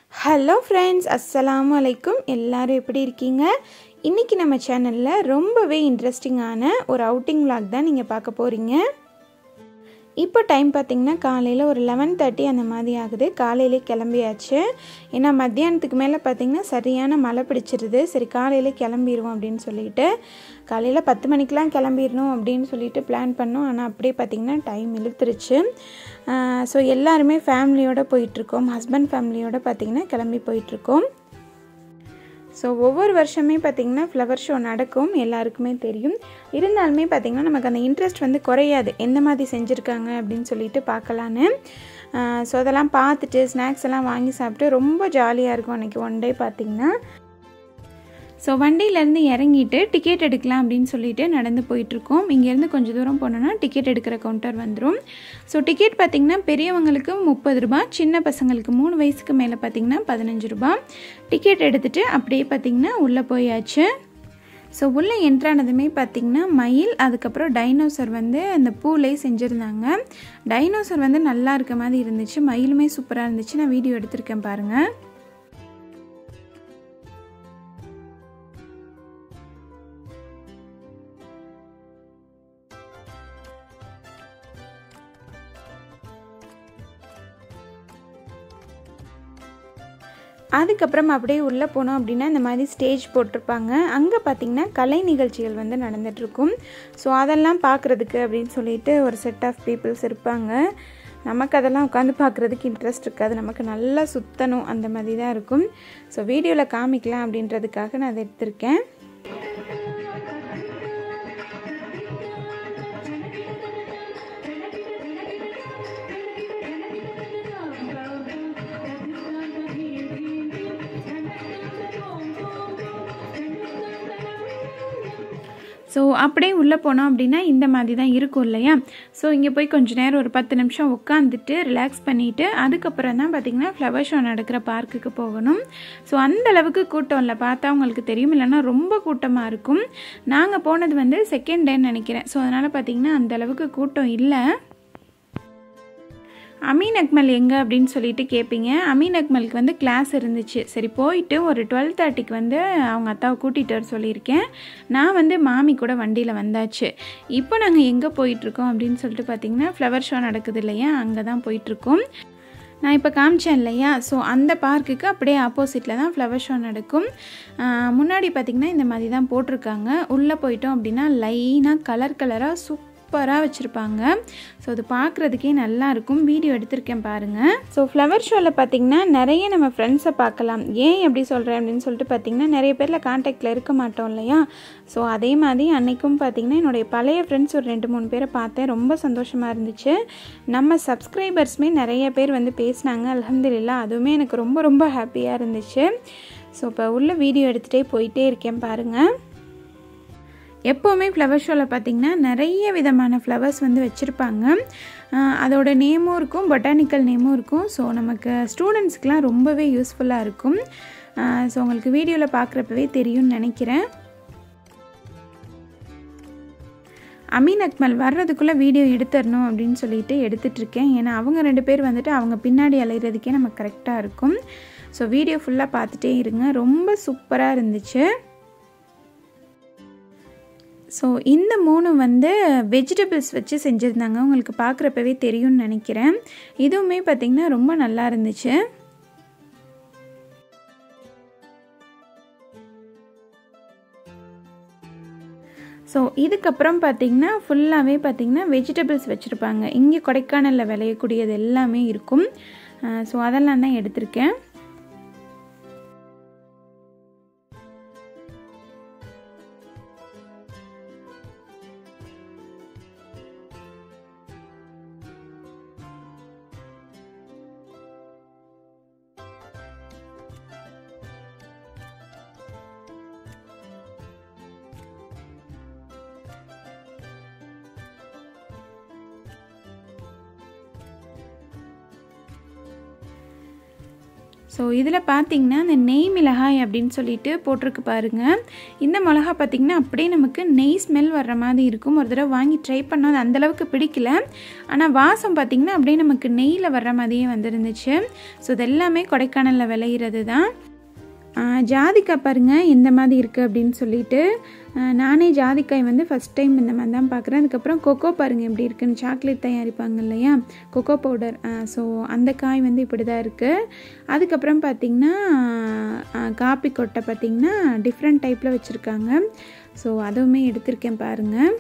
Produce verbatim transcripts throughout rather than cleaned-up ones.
Hello friends, அஸ்ஸலாமு அலைக்கும். எல்லாரும் எப்படி இருக்கீங்க? இன்றைக்கி நம்ம சேனலில் ரொம்பவே இன்ட்ரெஸ்டிங்கான ஒரு அவுட்டிங் விளாக் தான் நீங்கள் பார்க்க போகிறீங்க. இப்போ டைம் பார்த்திங்கன்னா காலையில் ஒரு லெவன் தேர்ட்டி அந்த மாதிரி ஆகுது. காலையிலே கிளம்பியாச்சு. ஏன்னா மத்தியானத்துக்கு மேலே பார்த்திங்கன்னா சரியான மழை பிடிச்சிருது. சரி காலையில் கிளம்பிடுவோம் அப்படின்னு சொல்லிட்டு காலையில் பத்து மணிக்கெலாம் கிளம்பிடணும் அப்படின்னு சொல்லிட்டு பிளான் பண்ணோம். ஆனால் அப்படியே பார்த்திங்கன்னா டைம் இழுத்துருச்சு. ஸோ எல்லாருமே ஃபேமிலியோடு போயிட்டுருக்கோம். ஹஸ்பண்ட் ஃபேமிலியோடு பார்த்திங்கன்னா கிளம்பி போயிட்டுருக்கோம். ஸோ ஒவ்வொரு வருஷமே பார்த்திங்கன்னா ஃப்ளவர் ஷோ நடக்கும், எல்லாருக்குமே தெரியும். இருந்தாலுமே பார்த்திங்கன்னா நமக்கு அந்த இன்ட்ரெஸ்ட் வந்து குறையாது, எந்த மாதிரி செஞ்சுருக்காங்க அப்படின்னு சொல்லிட்டு பார்க்கலான்னு. ஸோ அதெல்லாம் பார்த்துட்டு ஸ்நாக்ஸ் எல்லாம் வாங்கி சாப்பிட்டு ரொம்ப ஜாலியாக இருக்கும் அன்றைக்கி ஒன் டே பார்த்திங்கன்னா. ஸோ வண்டியிலேருந்து இறங்கிட்டு டிக்கெட் எடுக்கலாம் அப்படின்னு சொல்லிட்டு நடந்து போயிட்டுருக்கோம். இங்கேருந்து கொஞ்சம் தூரம் போனோன்னா டிக்கெட் எடுக்கிற கவுண்டர் வந்துடும். ஸோ டிக்கெட் பார்த்திங்கன்னா பெரியவங்களுக்கு முப்பது ரூபா, சின்ன பசங்களுக்கு மூணு வயசுக்கு மேலே பார்த்திங்கன்னா பதினஞ்சு ரூபா. டிக்கெட் எடுத்துகிட்டு அப்படியே பார்த்திங்கன்னா உள்ளே போயாச்சு. ஸோ உள்ளே என்ட்ரானதுமே பார்த்திங்கன்னா மயில், அதுக்கப்புறம் டைனோசர் வந்து அந்த பூலே செஞ்சுருந்தாங்க. டைனோசர் வந்து நல்லா இருக்க மாதிரி இருந்துச்சு, மயிலுமே சூப்பராக இருந்துச்சு. நான் வீடியோ எடுத்திருக்கேன் பாருங்கள். அதுக்கப்புறம் அப்படியே உள்ளே போனோம் அப்படின்னா இந்த மாதிரி ஸ்டேஜ் போட்டிருப்பாங்க. அங்கே பார்த்திங்கன்னா கலை நிகழ்ச்சிகள் வந்து நடந்துகிட்ருக்கும். ஸோ அதெல்லாம் பார்க்குறதுக்கு அப்படின்னு சொல்லிட்டு ஒரு செட் ஆஃப் பீப்புள்ஸ் இருப்பாங்க. நமக்கு அதெல்லாம் உட்காந்து பார்க்குறதுக்கு இன்ட்ரெஸ்ட் இருக்காது, நமக்கு நல்லா சுற்றணும் அந்த மாதிரி தான் இருக்கும். ஸோ வீடியோவில் காமிக்கலாம் அப்படின்றதுக்காக நான் அதை எடுத்திருக்கேன். ஸோ அப்படியே உள்ளே போனோம் அப்படின்னா இந்த மாதிரி தான் இருக்கும் இல்லையா. ஸோ இங்கே போய் கொஞ்சம் நேரம் ஒரு பத்து நிமிஷம் உட்காந்துட்டு ரிலாக்ஸ் பண்ணிவிட்டு அதுக்கப்புறம் தான் பார்த்திங்கன்னா ஃப்ளவர் ஷோ நடக்கிற பார்க்குக்கு போகணும். ஸோ அந்தளவுக்கு கூட்டம் இல்லை, பார்த்தா உங்களுக்கு தெரியும், இல்லைன்னா ரொம்ப கூட்டமாக இருக்கும். நாங்கள் போனது வந்து செகண்ட் டேன்னு நினைக்கிறேன். ஸோ அதனால் பார்த்திங்கன்னா அந்தளவுக்கு கூட்டம் இல்லை. அமீன் அக்மல் எங்கே அப்படின்னு சொல்லிட்டு கேட்பீங்க. அமீன் அக்மலுக்கு வந்து கிளாஸ் இருந்துச்சு. சரி போயிட்டு ஒரு டுவெல் தேர்ட்டிக்கு வந்து அவங்க அத்தாவை கூட்டிகிட்டு வர சொல்லியிருக்கேன். நான் வந்து மாமி கூட வண்டியில் வந்தாச்சு. இப்போ நாங்கள் எங்கே போயிட்டுருக்கோம் அப்படின்னு சொல்லிட்டு பார்த்திங்கன்னா ஃப்ளவர் ஷோ நடக்குது இல்லையா, அங்கே தான் போயிட்டுருக்கோம். நான் இப்போ காமிச்சேன் இல்லையா, ஸோ அந்த பார்க்குக்கு அப்படியே ஆப்போசிட்டில் தான் ஃப்ளவர் ஷோ நடக்கும். முன்னாடி பார்த்திங்கன்னா இந்த மாதிரி தான் போட்டிருக்காங்க. உள்ளே போயிட்டோம் அப்படின்னா லைனாக கலர் கலராக சூப் சூப்பராக வச்சுருப்பாங்க. ஸோ அது பார்க்குறதுக்கே நல்லாயிருக்கும். வீடியோ எடுத்திருக்கேன் பாருங்கள். ஸோ ஃப்ளவர் ஷோவில் பார்த்திங்கன்னா நிறைய நம்ம ஃப்ரெண்ட்ஸை பார்க்கலாம். ஏன் எப்படி சொல்கிறேன் அப்படின்னு சொல்லிட்டு பார்த்திங்கன்னா நிறைய பேரில் கான்டாக்டில் இருக்க மாட்டோம் இல்லையா. ஸோ அதே மாதிரி அன்றைக்கும் பார்த்திங்கன்னா என்னுடைய பழைய ஃப்ரெண்ட்ஸ் ஒரு ரெண்டு மூணு பேரை பார்த்தேன். ரொம்ப சந்தோஷமாக இருந்துச்சு. நம்ம சப்ஸ்கிரைபர்ஸுமே நிறைய பேர் வந்து பேசினாங்க, அல்ஹம்துலில்லாஹ். அதுவுமே எனக்கு ரொம்ப ரொம்ப ஹாப்பியாக இருந்துச்சு. ஸோ இப்போ உள்ள வீடியோ எடுத்துகிட்டே போயிட்டே இருக்கேன் பாருங்கள். எப்போவுமே ஃப்ளவர் ஷோவில் பார்த்திங்கன்னா நிறைய விதமான ஃப்ளவர்ஸ் வந்து வச்சுருப்பாங்க. அதோட நேமும் இருக்கும், பொட்டானிக்கல் நேமும் இருக்கும். ஸோ நமக்கு ஸ்டூடெண்ட்ஸ்க்கெலாம் ரொம்பவே யூஸ்ஃபுல்லாக இருக்கும். ஸோ உங்களுக்கு வீடியோவில் பார்க்குறப்பவே தெரியும்னு நினைக்கிறேன். அமீன் அக்மல் வர்றதுக்குள்ளே வீடியோ எடுத்துடணும் அப்படின்னு சொல்லிட்டு எடுத்துகிட்ருக்கேன். ஏன்னா அவங்க ரெண்டு பேர் வந்துட்டு அவங்க பின்னாடி அலைகிறதுக்கே நமக்கு கரெக்டாக இருக்கும். ஸோ வீடியோ ஃபுல்லாக பார்த்துட்டே இருங்க. ரொம்ப சூப்பராக இருந்துச்சு. ஸோ இந்த மூணு வந்து வெஜிடபிள்ஸ் வச்சு செஞ்சுருந்தாங்க. உங்களுக்கு பார்க்குறப்பவே தெரியும்னு நினைக்கிறேன். இதுவுமே பார்த்திங்கன்னா ரொம்ப நல்லா இருந்துச்சு. ஸோ இதுக்கப்புறம் பார்த்திங்கன்னா ஃபுல்லாகவே பார்த்திங்கன்னா வெஜிடபிள்ஸ் வச்சுருப்பாங்க. இங்கே கொடைக்கானலில் விளையக்கூடியது எல்லாமே இருக்கும். ஸோ அதெல்லாம் தான் எடுத்திருக்கேன். ஸோ இதில் பார்த்திங்கன்னா அந்த நெய் மிளகாய் அப்படின்னு சொல்லிட்டு போட்டிருக்கு பாருங்கள். இந்த மிளகா பார்த்திங்கன்னா அப்படியே நமக்கு நெய் ஸ்மெல் வர்ற மாதிரி இருக்கும். ஒரு தடவை வாங்கி ட்ரை பண்ணால் அது அந்தளவுக்கு பிடிக்கல. ஆனால் வாசம் பார்த்திங்கன்னா அப்படியே நமக்கு நெய்யில் வர்ற மாதிரியே வந்துருந்துச்சு. ஸோ இதெல்லாமே கொடைக்கானலில் விளையிறது தான். ஜாதிக்காய் பாருங்கள் எந்த மாதிரி இருக்குது அப்படின்னு சொல்லிட்டு. நானே ஜாதிக்காய் வந்து ஃபஸ்ட் டைம் இந்த மாதிரி தான் பார்க்குறேன். அதுக்கப்புறம் கொக்கோ பாருங்கள் எப்படி இருக்குன்னு, சாக்லேட் தயாரிப்பாங்க இல்லையா, கொக்கோ பவுடர். ஸோ அந்த காய் வந்து இப்படி தான் இருக்குது. அதுக்கப்புறம் பார்த்திங்கன்னா காப்பி கொட்டை பார்த்திங்கன்னா டிஃப்ரெண்ட் டைப்பில் வச்சுருக்காங்க. ஸோ அதுவுமே எடுத்திருக்கேன் பாருங்கள்.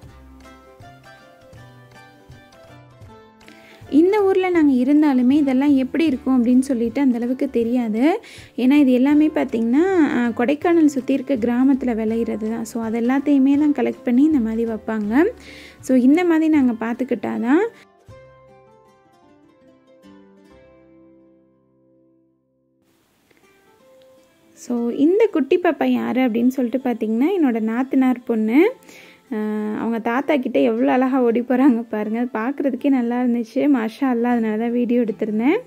இந்த ஊரில் நாங்கள் இருந்தாலுமே இதெல்லாம் எப்படி இருக்கும் அப்படின்னு சொல்லிட்டு அந்தளவுக்கு தெரியாது. ஏன்னா இது எல்லாமே பார்த்திங்கன்னா கொடைக்கானல் சுற்றி இருக்க கிராமத்தில் விளையிறது தான். ஸோ அது எல்லாத்தையுமே தான் கலெக்ட் பண்ணி இந்த மாதிரி வைப்பாங்க. ஸோ இந்த மாதிரி நாங்கள் பார்த்துக்கிட்டாதான். ஸோ இந்த குட்டி பாப்பா யார் அப்படின்னு சொல்லிட்டு பார்த்திங்கன்னா என்னோடய நாத்தனார் பொண்ணு. அவங்க தாத்தா கிட்டே எவ்வளோ அழகாக ஓடி போகிறாங்க பாருங்கள். அது பார்க்குறதுக்கே நல்லா இருந்துச்சு. மாஷா அல்லா, அதனால தான் வீடியோ எடுத்திருந்தேன்.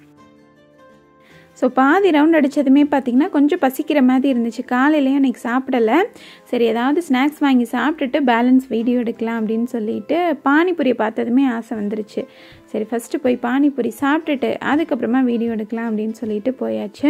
ஸோ பாதி ரவுண்ட் அடித்ததுமே பார்த்திங்கன்னா கொஞ்சம் பசிக்கிற மாதிரி இருந்துச்சு. காலையிலையும் அன்றைக்கி சாப்பிடலை. சரி ஏதாவது ஸ்நாக்ஸ் வாங்கி சாப்பிட்டுட்டு பேலன்ஸ் வீடியோ எடுக்கலாம் அப்படின்னு சொல்லிட்டு பானிபூரியை பார்த்ததுமே ஆசை வந்துருச்சு. சரி ஃபஸ்ட்டு போய் பானிபூரி சாப்பிட்டுட்டு அதுக்கப்புறமா வீடியோ எடுக்கலாம் அப்படின்னு சொல்லிட்டு போயாச்சு.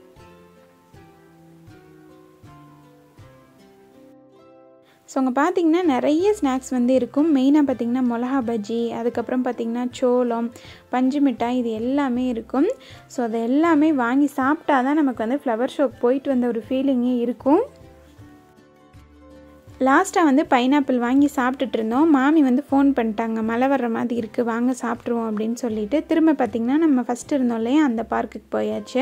ஸோ அங்கே பார்த்திங்கன்னா நிறைய ஸ்நாக்ஸ் வந்து இருக்கும். மெயினாக பார்த்திங்கன்னா மிளகா பஜ்ஜி, அதுக்கப்புறம் பார்த்திங்கன்னா சோளம், பஞ்சு மிட்டாய், இது எல்லாமே இருக்கும். ஸோ அதை எல்லாமே வாங்கி சாப்பிட்டா தான் நமக்கு வந்து ஃப்ளவர் ஷோக்கு போயிட்டு வந்த ஒரு ஃபீலிங்கே இருக்கும். லாஸ்ட்டாக வந்து பைனாப்பிள் வாங்கி சாப்பிட்டுட்டு இருந்தோம். மாமி வந்து ஃபோன் பண்ணிட்டாங்க, மழை வர்ற மாதிரி இருக்குது, வாங்க சாப்பிட்ருவோம் அப்படின்னு சொல்லிட்டு. திரும்ப பார்த்திங்கன்னா நம்ம ஃபஸ்ட்டு இருந்தோம் இல்லையா, அந்த பார்க்குக்கு போயாச்சு.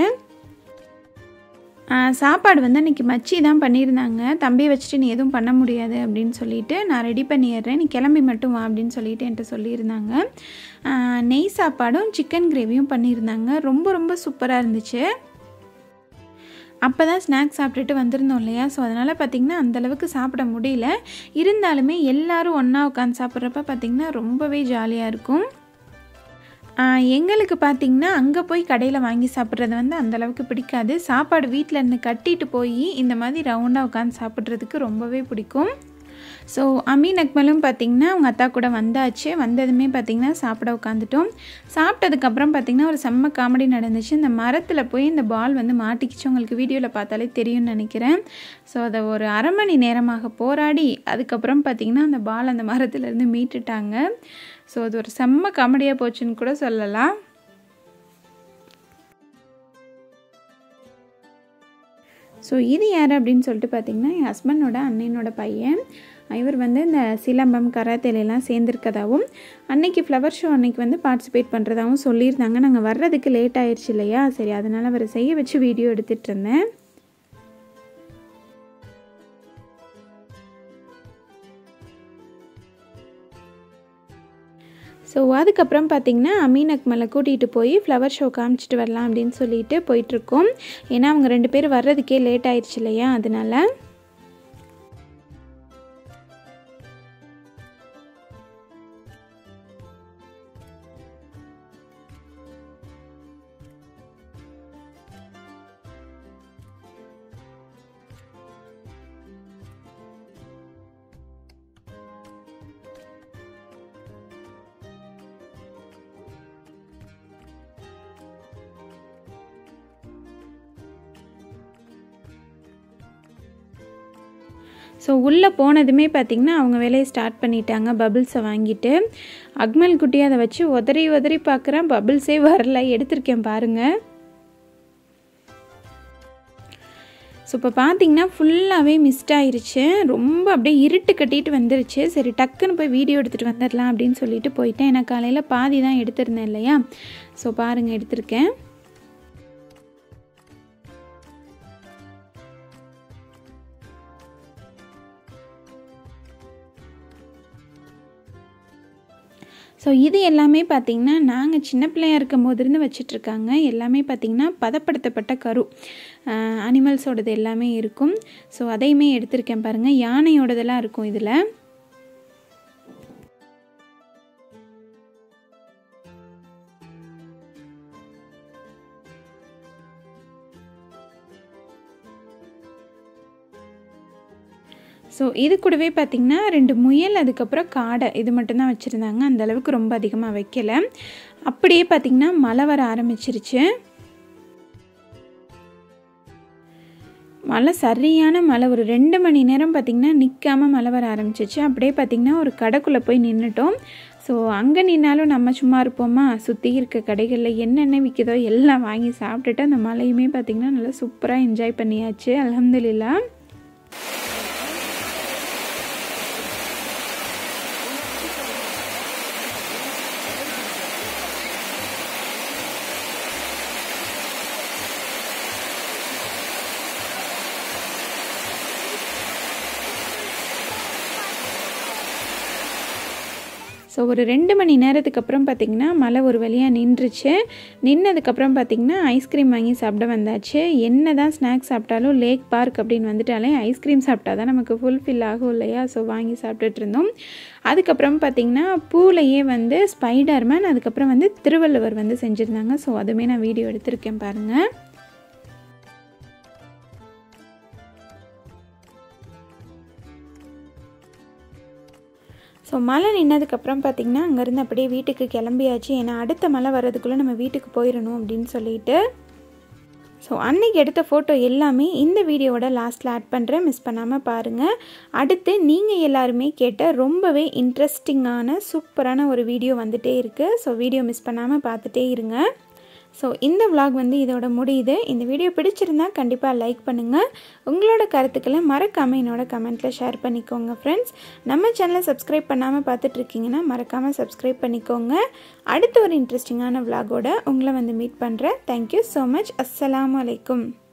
சாப்பாடு வந்து அன்றைக்கி மச்சி தான் பண்ணியிருந்தாங்க. தம்பியை வச்சுட்டு நீ எதுவும் பண்ண முடியாது அப்படின்னு சொல்லிட்டு, நான் ரெடி பண்ணிடுறேன், நீ கிளம்பி மட்டும் வா அப்படின்னு சொல்லிட்டு என்கிட்ட சொல்லியிருந்தாங்க. நெய் சாப்பாடும் சிக்கன் கிரேவியும் பண்ணியிருந்தாங்க. ரொம்ப ரொம்ப சூப்பராக இருந்துச்சு. அப்போ தான் ஸ்நாக்ஸ் சாப்பிட்டுட்டு வந்திருந்தோம் இல்லையா. ஸோ அதனால் பார்த்திங்கன்னா அந்தளவுக்கு சாப்பிட முடியல. இருந்தாலுமே எல்லோரும் ஒன்றா உட்காந்து சாப்பிட்றப்ப பார்த்திங்கன்னா ரொம்பவே ஜாலியாக இருக்கும். எங்களுக்கு பார்த்திங்கன்னா அங்கே போய் கடையில் வாங்கி சாப்பிட்றது வந்து அந்தளவுக்கு பிடிக்காது. சாப்பாடு வீட்டில் இருந்து கட்டிட்டு போய் இந்த மாதிரி ரவுண்டாக உட்காந்து சாப்பிட்றதுக்கு ரொம்பவே பிடிக்கும். ஸோ அமீன் அக்மலும் பார்த்திங்கன்னா அவங்க அத்தா கூட வந்தாச்சு. வந்ததுமே பார்த்திங்கன்னா சாப்பிட உட்காந்துட்டோம். சாப்பிட்டதுக்கப்புறம் பார்த்திங்கன்னா ஒரு செம்ம காமெடி நடந்துச்சு. இந்த மரத்தில் போய் இந்த பால் வந்து மாட்டிக்கிச்சு. உங்களுக்கு வீடியோவில் பார்த்தாலே தெரியும்னு நினைக்கிறேன். ஸோ அதை ஒரு அரை மணி நேரமாக போராடி அதுக்கப்புறம் பார்த்திங்கன்னா அந்த பால் அந்த மரத்துலேருந்து மீட்டுட்டாங்க. ஸோ அது ஒரு செம்ம காமெடியாக போச்சுன்னு கூட சொல்லலாம். ஸோ இது யார் அப்படின்னு சொல்லிட்டு பார்த்திங்கன்னா என் ஹஸ்பண்டோட அண்ணனோட பையன். இவர் வந்து இந்த சிலம்பம் கராத்தேலாம் சேர்ந்துருக்கதாகவும் அன்னைக்கு ஃப்ளவர் ஷோ அன்னைக்கு வந்து பார்ட்டிசிபேட் பண்ணுறதாகவும் சொல்லியிருந்தாங்க. நாங்கள் வர்றதுக்கு லேட் ஆயிடுச்சு இல்லையா, சரி அதனால் அவரை செய்ய வச்சு வீடியோ எடுத்துகிட்டு இருந்தேன். ஸோ அதுக்கப்புறம் பார்த்திங்கன்னா அமீன் அக்மலை கூட்டிகிட்டு போய் ஃப்ளவர் ஷோ காமிச்சிட்டு வரலாம் அப்படின்னு சொல்லிட்டு போயிட்டுருக்கோம். ஏன்னா அவங்க ரெண்டு பேரும் வர்றதுக்கே லேட் ஆயிடுச்சு இல்லையா, அதனால். ஸோ உள்ளே போனதுமே பார்த்திங்கன்னா அவங்க வேலையை ஸ்டார்ட் பண்ணிட்டாங்க. பபிள்ஸை வாங்கிட்டு அக்மல் குட்டி அதை வச்சு உதறி உதறி பார்க்குறேன். பபிள்ஸே வரல. எடுத்திருக்கேன் பாருங்கள். ஸோ இப்போ பார்த்திங்கன்னா ஃபுல்லாகவே மிஸ்ட் ஆயிடுச்சு. ரொம்ப அப்படியே இருட்டு கட்டிட்டு வந்துருச்சு. சரி டக்குன்னு போய் வீடியோ எடுத்துகிட்டு வந்துடலாம் அப்படின்னு சொல்லிட்டு போயிட்டேன். ஏன்னா காலையில் பாதி தான் எடுத்திருந்தேன் இல்லையா. ஸோ பாருங்கள் எடுத்திருக்கேன். ஸோ இது எல்லாமே பார்த்திங்கன்னா நாங்கள் சின்ன பிள்ளையாக இருக்கும் போதிருந்து வச்சிட்ருக்காங்க. எல்லாமே பார்த்திங்கன்னா பதப்படுத்தப்பட்ட கரு அனிமல்ஸோடது எல்லாமே இருக்கும். ஸோ அதையுமே எடுத்திருக்கேன் பாருங்கள். யானையோடதெல்லாம் இருக்கும் இதில். ஸோ இது கூடவே பார்த்திங்கன்னா ரெண்டு முயல் அதுக்கப்புறம் காடை இது மட்டும்தான் வச்சுருந்தாங்க. அந்தளவுக்கு ரொம்ப அதிகமாக வைக்கலை. அப்படியே பார்த்திங்கன்னா மழை வர ஆரம்பிச்சிருச்சு. மழை சரியான மழை, ஒரு ரெண்டு மணி நேரம் பார்த்திங்கன்னா நிற்காமல் மழை வர ஆரம்பிச்சிச்சு. அப்படியே பார்த்திங்கன்னா ஒரு கடைக்குள்ளே போய் நின்றுட்டோம். ஸோ அங்கே நின்னாலும் நம்ம சும்மா இருப்போமா, சுற்றி இருக்க கடைகளில் என்னென்ன விற்கிதோ எல்லாம் வாங்கி சாப்பிட்டுட்டு அந்த மழையுமே பார்த்திங்கன்னா நல்லா சூப்பராக என்ஜாய் பண்ணியாச்சு. அல்ஹம்துலில்லாஹ். ஸோ ஒரு ரெண்டு மணி நேரத்துக்கு அப்புறம் பார்த்திங்கன்னா மழை ஒரு வழியாக நின்றுச்சு. நின்னதுக்கப்புறம் பார்த்திங்கன்னா ஐஸ்கிரீம் வாங்கி சாப்பிட வந்தாச்சு. என்ன தான் ஸ்நாக்ஸ் சாப்பிட்டாலும் லேக் பார்க் அப்படின்னு வந்துட்டாலே ஐஸ்கிரீம் சாப்பிட்டா தான் நமக்கு ஃபுல்ஃபில் ஆகும் இல்லையா. ஸோ வாங்கி சாப்பிட்டுட்டு இருந்தோம். அதுக்கப்புறம் பார்த்திங்கன்னா பூலையே வந்து ஸ்பைடர்மேன் அதுக்கப்புறம் வந்து திருவள்ளுவர் வந்து செஞ்சுருந்தாங்க. ஸோ அதுவுமே நான் வீடியோ எடுத்திருக்கேன் பாருங்கள். ஸோ மழை நின்னதுக்கப்புறம் பார்த்திங்கன்னா அங்கேருந்து அப்படியே வீட்டுக்கு கிளம்பியாச்சு. ஏன்னா அடுத்த மழை வர்றதுக்குள்ளே நம்ம வீட்டுக்கு போயிடணும் அப்படின்னு சொல்லிட்டு. ஸோ அன்றைக்கி எடுத்த ஃபோட்டோ எல்லாமே இந்த வீடியோவோட லாஸ்ட்டில் ஆட் பண்ணுறேன், மிஸ் பண்ணாமல் பாருங்கள். அடுத்து நீங்கள் எல்லாருமே கேட்ட ரொம்பவே இன்ட்ரெஸ்டிங்கான சூப்பரான ஒரு வீடியோ வந்துகிட்டே இருக்குது. ஸோ வீடியோ மிஸ் பண்ணாமல் பார்த்துட்டே இருங்க. ஸோ இந்த vlog வந்து இதோட முடியுது. இந்த வீடியோ பிடிச்சிருந்தா கண்டிப்பாக லைக் பண்ணுங்கள். உங்களோட கருத்துக்களை மறக்காமல் என்னோட கமெண்ட்டில் ஷேர் பண்ணிக்கோங்க ஃப்ரெண்ட்ஸ். நம்ம சேனலை சப்ஸ்கிரைப் பண்ணாமல் பார்த்துட்ருக்கீங்கன்னா மறக்காமல் சப்ஸ்கிரைப் பண்ணிக்கோங்க. அடுத்த ஒரு இன்ட்ரெஸ்டிங்கான vlogஓட உங்களை வந்து மீட் பண்ணுறேன். Thank you so much. அஸ்ஸலாமு அலைக்கும்.